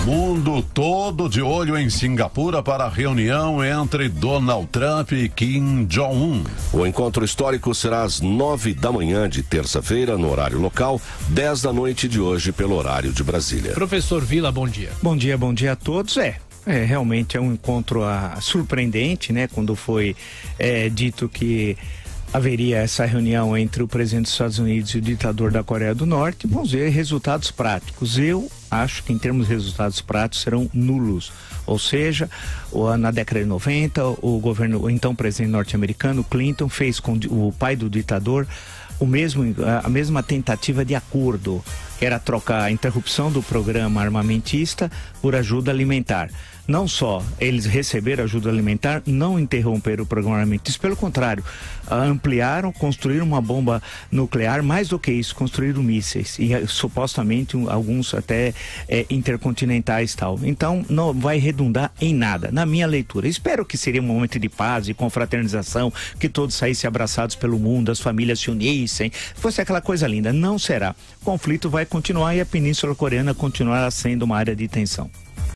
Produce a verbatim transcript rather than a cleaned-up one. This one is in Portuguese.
Mundo todo de olho em Singapura para a reunião entre Donald Trump e Kim Jong-un. O encontro histórico será às nove da manhã de terça-feira, no horário local, dez da noite de hoje, pelo horário de Brasília. Professor Vila, bom dia. Bom dia, bom dia a todos. É, é realmente é um encontro ah, surpreendente, né? Quando foi é, dito que haveria essa reunião entre o presidente dos Estados Unidos e o ditador da Coreia do Norte. Vamos ver resultados práticos. Eu acho que em termos de resultados práticos serão nulos. Ou seja, na década de noventa, o governo, o então presidente norte-americano, Clinton, fez com o pai do ditador o mesmo, a mesma tentativa de acordo, que era trocar a interrupção do programa armamentista por ajuda alimentar. Não só eles receberam ajuda alimentar, não interromperam o programa armamentista, pelo contrário, ampliaram, construíram uma bomba nuclear, mais do que isso, construíram mísseis, e supostamente alguns até é, intercontinentais e tal. Então, não vai redundar em nada, na minha leitura. Espero que seria um momento de paz e confraternização, que todos saíssem abraçados pelo mundo, as famílias se unissem, fosse aquela coisa linda. Não será. O conflito vai continuar e a Península Coreana continuará sendo uma área de tensão.